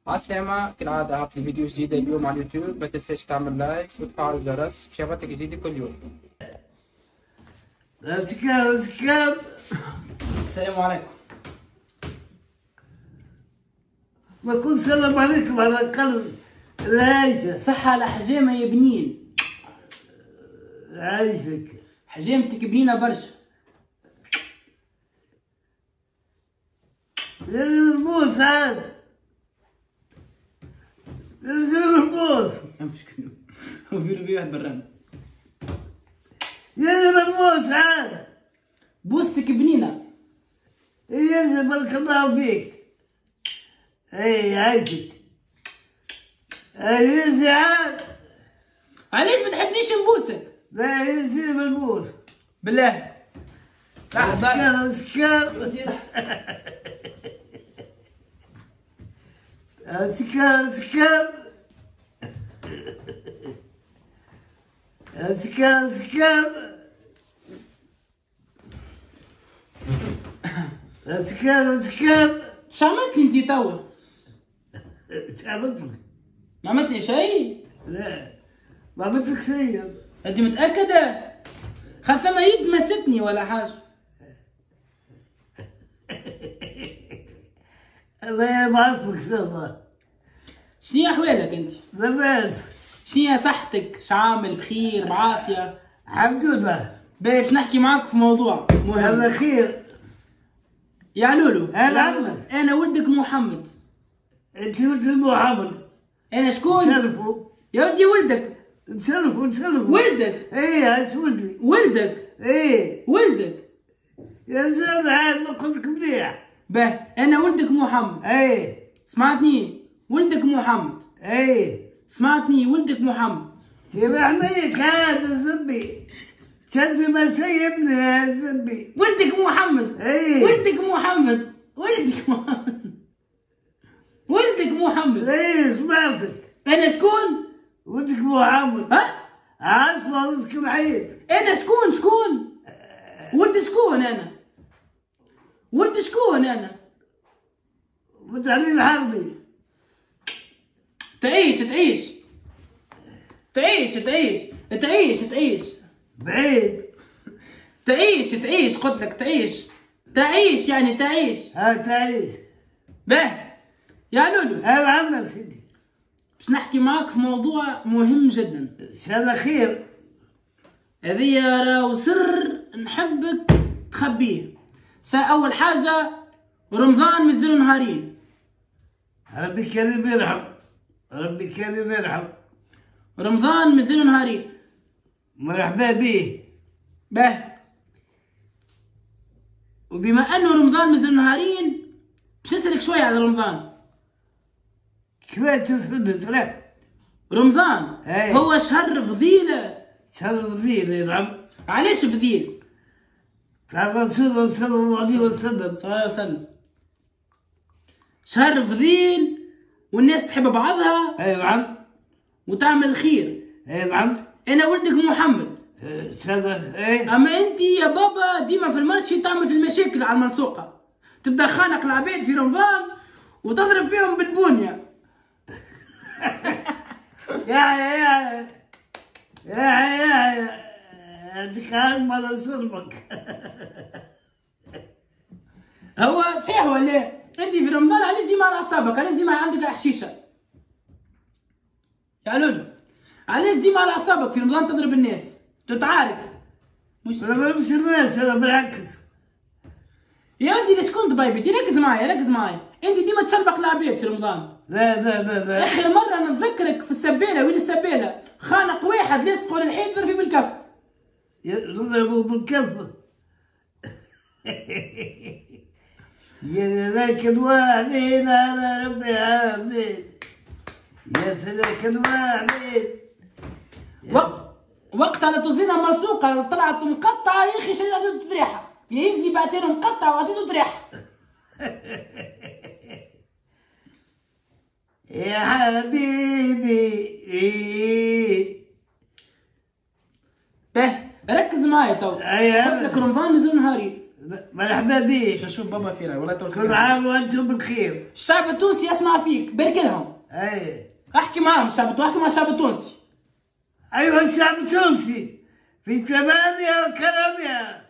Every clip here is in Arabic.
عالسلامة، كالعادة هبط فيديو جديد اليوم على اليوتيوب. ما تنساش تعمل لايك وتفعل الجرس باش يعطيك جديد كل يوم. سكام. السلام عليكم. ما تقول السلام عليكم على الأقل. العيشة صحة لحجامة يا بنين. عايشك حجامتك بنينة برشا. الموس عاد نزل الموس. مشكلة هو في واحد براني. يا الموس عاد بوستك بنينة. ينزل بارك الله فيك. اي عايشك. ينزل عاد. علاش ما تحبنيش نبوسك؟ لا ينزل بالموس بالله. لحظة. سكر سكر شو عملت لي انتي توا؟ ايش عملت لك؟ ما عملت لي شيء؟ لا ما عملت لك شيء. انت متأكدة؟ خاطر ثما يد مستني ولا حاجة. الله ما اسمك سما. شنيا أحوالك انت؟ لاباس. شنيا صحتك؟ شعامل بخير بعافية؟ الحمد لله. باش نحكي معاك في موضوع مهم. الله خير. يا لولو هلا عمك. أنا ولدك محمد. انت ولد محمد. أنا شكون؟ نسلفوا يا ودي ولدك. نسلفوا ولدك. ايه ايش ولدي. ولدك. ايه ولدك. يا زلمه عاد ما قلت لك مليح. به أنا ولدك محمد. ايه سمعتني؟ ولدك محمد. ايه سمعتني؟ ولدك محمد. يرحميك هذا زبي. تنزل ما سيبني يا زبي. ولدك محمد. ايه ولدك محمد. ولدك محمد. ولدك محمد. ايه سمعتك. أنا شكون؟ ولدك محمد. ها؟ عارف رزقك العيد. أنا شكون؟ ولد شكون أنا؟ ولد شكون أنا؟ ولد علي الحربي. تعيش تعيش تعيش تعيش تعيش تعيش بعيد. تعيش تعيش قلت لك تعيش تعيش يعني تعيش. ها تعيش. به يا لولو هلا عم سيدي. باش نحكي معاك في موضوع مهم جدا. ان شاء الله خير. هذه راهو سر نحبك تخبيه. أول حاجة رمضان مازالو نهارين. ربي كريم يرحم. ربي كريم يرحم. رمضان مازالو نهارين. مرحبا بيه. به وبما انه رمضان مازالو نهارين باش نسألك شوية على رمضان. كيفاش تسألني سلام؟ رمضان أي. هو شهر فضيلة. شهر فضيل يا نعم. علاش فضيل؟ الرسول صلى الله عليه وسلم. صلى الله عليه وسلم. شهر فضيل والناس تحب بعضها اي نعم. وتعمل الخير. اي نعم. انا ولدك محمد. سنة ايه. اما انت يا بابا ديما في المرشي تعمل في المشاكل على المنسوقة. تبدا خانق العباد في رمضان وتضرب فيهم بالبونية. يا هذيك ما صرمك. هو صحيح ولا انت في رمضان علاش ديما على اعصابك؟ علاش ديما عندك حشيشه؟ يا لولو علاش ديما على اعصابك في رمضان تضرب الناس تتعارك؟ مش انا ما نمشي الناس انا بالعكس. يا ودي ليش كنت بايبتي؟ ركز معايا انت ديما تشربق العباد في رمضان. لا اخر مره نتذكرك في السباله. وين السباله؟ خانق واحد لصقوا للحيط ضرب فيه بالكف. نضربوا بالكف. يا ذاك الواحدين على ربي عاملين. يا سلاك الواحدين. وقت على توزينها مرسوقه طلعت مقطعه يا اخي. شنو عطيتو تريحه؟ يا يزي بعتينه مقطعه وعطيتو تريحه. يا حبيبي. به ركز معايا تو. قلت لك رمضان مازال نهاري. مرحبا بيك. شوف بابا في راي والله توفيق. كل عام وانتم بخير. الشعب التونسي يسمع فيك، بارك لهم. اي احكي معاهم احكي مع الشعب التونسي. ايها الشعب التونسي، في 8 كرامية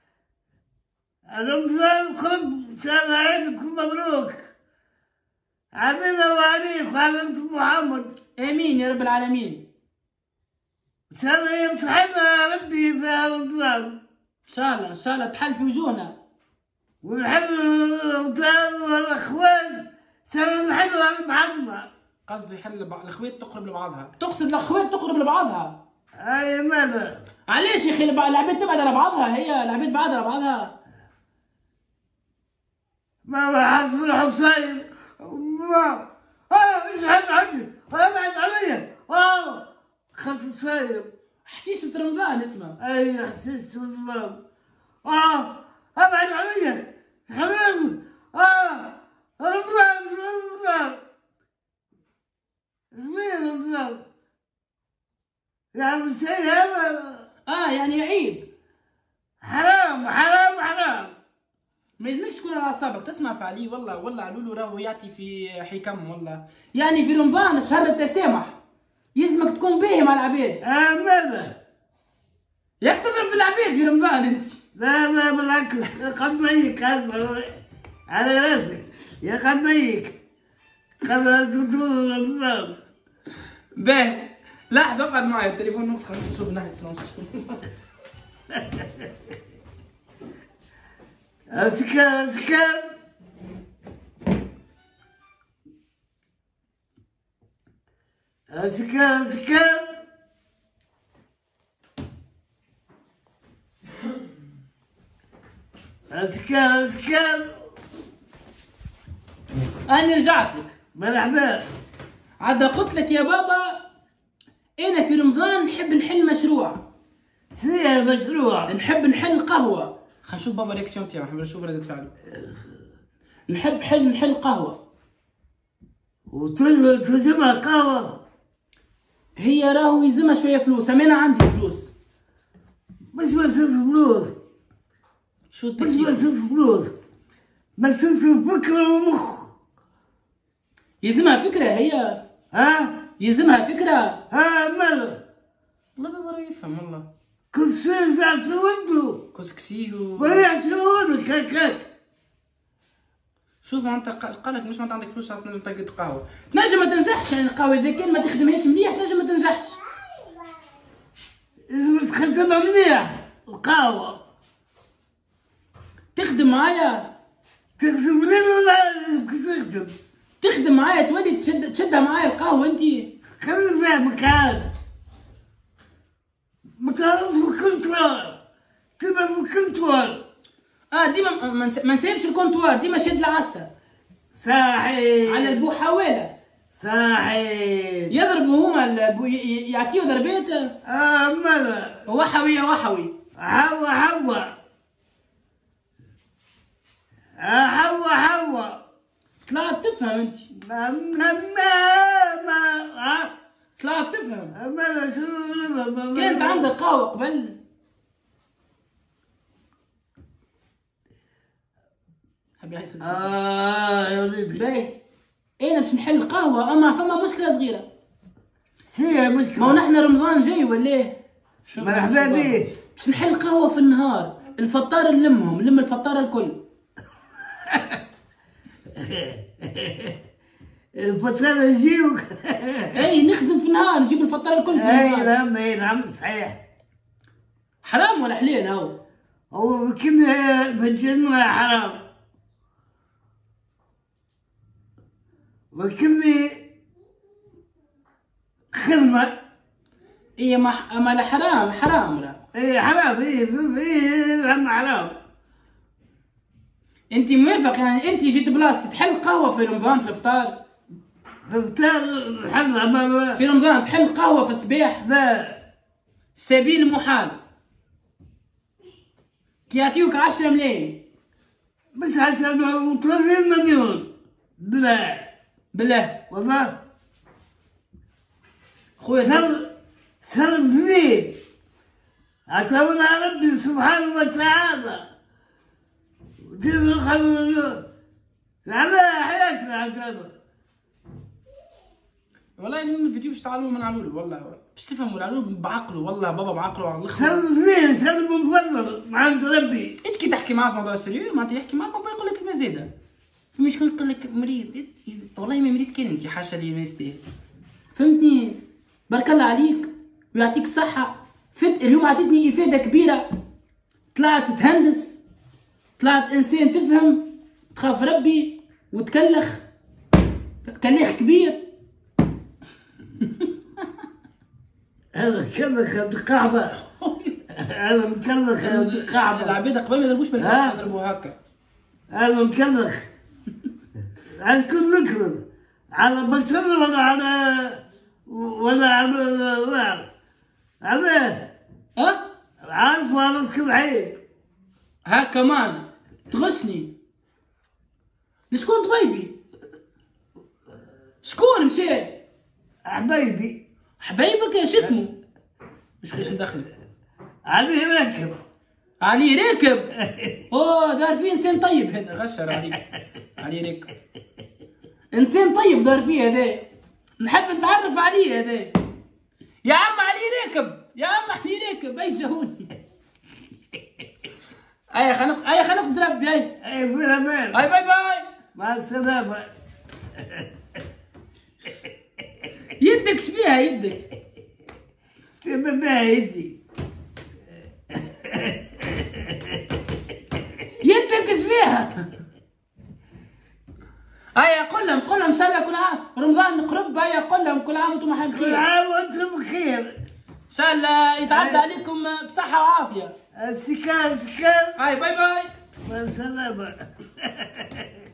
رمضان قرب، ان شاء الله عيدكم مبروك علينا وعليك وعلى انتم محمد. امين يا رب العالمين. ان شاء الله يمسحنا ربي في رمضان. ان شاء الله تحل في وجوهنا. ونحل الاوطان والاخوان، سنة نحلوا على بعضنا. قصده يحل الاخوات تقرب لبعضها، تقصد الاخوات تقرب لبعضها. اي ماذا؟ علاش يا اخي العباد تبعد على بعضها؟ هي العباد بعاد على بعضها. ما هو حسب الحصين. مش حد عندي، ابعد علي. خلت الصايم. حشيشة رمضان اسمه. اي حسيت رمضان. ابعد علي. خليني. رمضان. زميل رمضان. يعني شيء هذا. يعني عيب. حرام. ما يلزمكش تكون على اعصابك، تسمع في علي والله علولو راهو يعطي في حكم والله. يعني في رمضان شهر التسامح يلزمك تكون باهي مع العباد. ماذا؟ ياك تضرب في العباد في رمضان انت؟ لا بالعكس، قد ميك على راسك يا قد ميك. قد تدور رمضان. باهي لحظة اقعد معي التليفون نقص، خلينا نشوف من ناحية السلام. سكان انا رجعت لك. مرحبا. عاد قلت لك يا بابا انا في رمضان نحب نحل مشروع. شنو مشروع؟ نحب نحل قهوة. خلينا نشوف بابا رياكسيون تاعو، نحب نشوف ردة فعله. نحب نحل قهوة. وتلزمها قهوة؟ هي راهو يلزمها شوية فلوس، اما انا عندي فلوس. مش مسألة فلوس. شو مش التكليف؟ مسألة فلوس، مسألة فكرة ومخ. يلزمها فكرة هي. يلزمها فكرة. ماذا؟ والله بابا راه يفهم والله. كل شيء زعت ودو. كسكسيه ويحسونك هكاك. شوف انت قالك مش ما عندك فلوس تنجم تلقى قهوة. تنجم ما تنجحش يعني القهوة اذا كان ما تخدمهاش مليح تنجم ما تنجحش. لازم تخدمها مليح القهوة. تخدم معايا. تخدم منين ولا لازم تخدم معايا تولي تشدها معايا القهوة انت. خلي فيها مكان. ما تعرفش الكونتوار. تبقى في الكونتوار. ديما ما نسيبش الكونتوار، ديما شد العسة. صحيح. على البوحاولة. صحيح. يضربوا هما يعطيو ضربات. ماذا؟ وحوي يا وحوي. حوا. طلعت تفهم انت. طلعت تفهم. ماذا شنو كانت عندك قهوة قبل. حبي يا وليدي. باهي انا باش نحل قهوة، اما فما مشكلة صغيرة. هي مشكلة. ما هو نحن رمضان جاي ولا ايه؟ مرحبا بيه. باش نحل قهوة في النهار، الفطار نلم الفطار الكل. الفطار يجيوك. اي نخدم في النهار نجيب الفطار الكل في النهار. اي نعم صحيح. حرام ولا حلال هو كنا بجنة حرام. وكني خدمة. اما لا حرام لا. حرام حرام. انت موافق يعني انت جيت بلاصتي تحل قهوة في رمضان في الافطار؟ في الافطار نحل في رمضان تحل قهوة في الصباح؟ لا. سبيل محال. كي يعطيوك 10 ملايين. بس 30 مليون. بالله والله. خويا صرف ليه؟ عطاونا ربي سبحانه وتعالى. وتدخل على حياتنا عندنا. والله اليوم الفيديو باش تعلموا من علولو، والله باش تفهموا العلول بعقله، والله بابا بعقله على الاخر. سلم اثنين سلم مفضل مع عند ربي. انت كي تحكي معاه في موضوع سيريو معناتها يحكي معاك ويقول لك كلمه زايده. فما شكون يقول لك مريض، والله ما مريض كان انت، حاشا لي ما يستاهل. فهمتني؟ بارك الله عليك ويعطيك الصحه. اليوم عطيتني افاده كبيره، طلعت تهندس، طلعت انسان تفهم، تخاف ربي وتكلخ كليخ كبير. هذا مكلخ القعبة. هذا مكلخ القعبة. العباد قبل ما يضربوش بالكعبة يضربوا هكا. هذا مكلخ على كل نكرم على بشر ولا على هذا ها؟ عارف راسك العيب. ها كمان تغشني. شكون طبيبي؟ شكون مشى؟ حبايبي. حبايبك شو اسمه؟ مش ندخلك. عليه راكب. علي راكب. اوه دار فيه انسان طيب هذا، غشر عليك. علي راكب انسان طيب دار فيه هذا، نحب نتعرف عليه هذا. يا عم علي راكب، يا عم علي راكب، اي جهوني. اي خلينا نقصد ربي. اي في الامان. باي باي. مع السلامة. يدك شبيها يدك؟ سيبها بها يدي. يدك شبيها؟ هيا قول لهم ان شاء الله كل عام رمضان قرب. هيا قول لهم كل عام وانتم بخير. كل عام وانتم بخير. ان شاء الله يتعدى عليكم بصحة وعافية. سكان. هاي باي باي. مع السلامة.